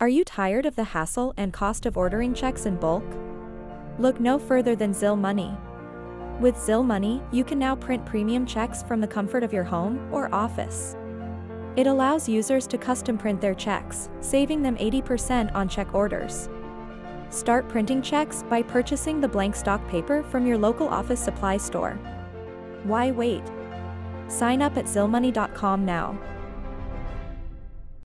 Are you tired of the hassle and cost of ordering checks in bulk? Look no further than Zil Money. With Zil Money, you can now print premium checks from the comfort of your home or office. It allows users to custom print their checks, saving them 80% on check orders. Start printing checks by purchasing the blank stock paper from your local office supply store. Why wait? Sign up at zilmoney.com now.